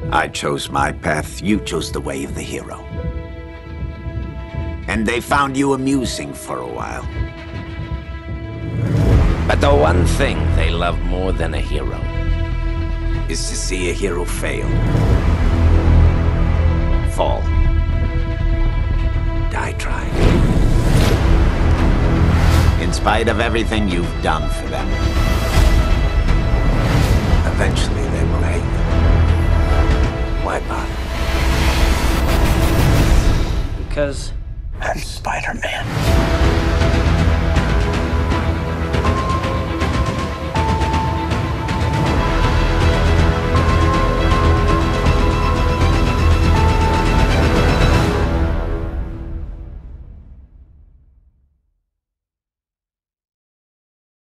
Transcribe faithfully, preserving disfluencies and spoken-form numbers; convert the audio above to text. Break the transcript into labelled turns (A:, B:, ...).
A: I chose my path, you chose the way of the hero. And they found you amusing for a while. But the one thing they love more than a hero is to see a hero fail. Fall. Die trying. In spite of everything you've done for them. Eventually they will